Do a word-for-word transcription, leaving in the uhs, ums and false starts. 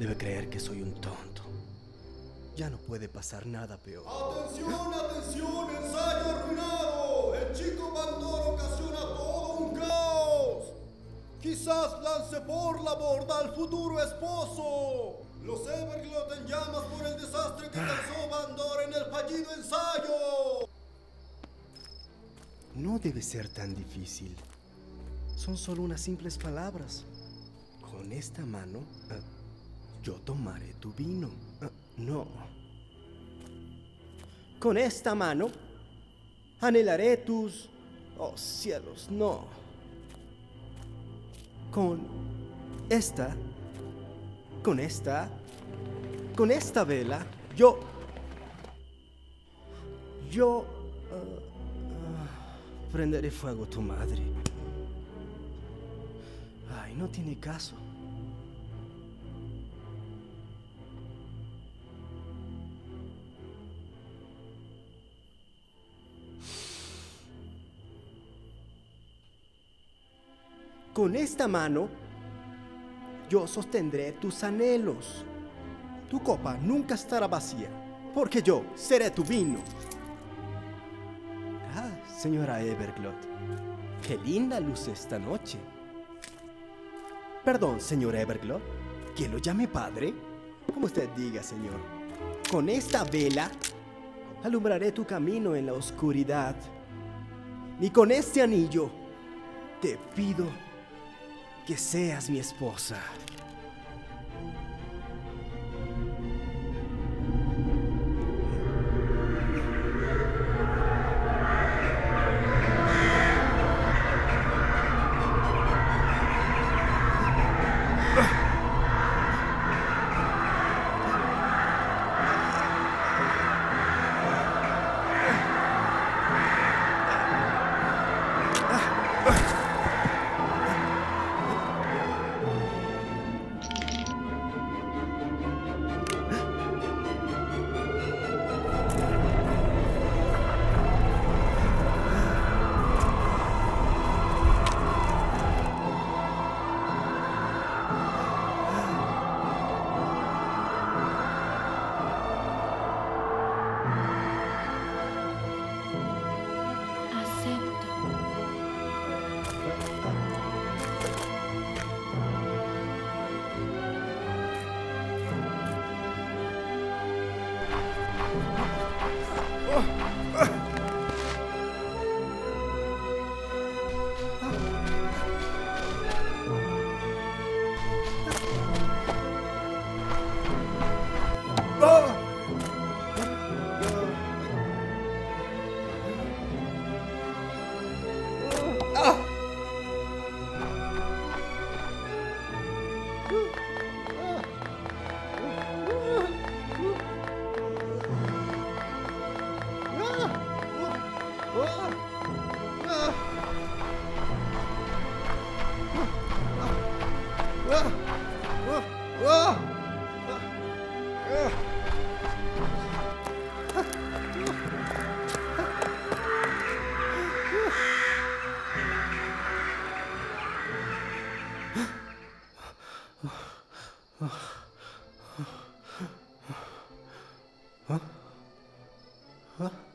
Debe creer que soy un tonto. Ya no puede pasar nada peor. ¡Atención, atención! ¡Ensayo arruinado! El chico Pandora ocasiona todo un caos. Quizás lance por la borda al futuro esposo. Los Everglot en llamas por el desastre que causó Pandora en el fallido ensayo. No debe ser tan difícil. Son solo unas simples palabras. Con esta mano, uh, yo tomaré tu vino. Uh, no. Con esta mano, anhelaré tus... Oh, cielos, no. Con esta... Con esta... Con esta vela, yo... Yo... Uh, uh, prenderé fuego a tu madre. Ay, no tiene caso. Con esta mano, yo sostendré tus anhelos. Tu copa nunca estará vacía, porque yo seré tu vino. Ah, señora Everglot, qué linda luz esta noche. Perdón, señor Everglot, ¿que lo llame padre? Como usted diga, señor. Con esta vela, alumbraré tu camino en la oscuridad. Y con este anillo, te pido que seas mi esposa. Huh? Huh?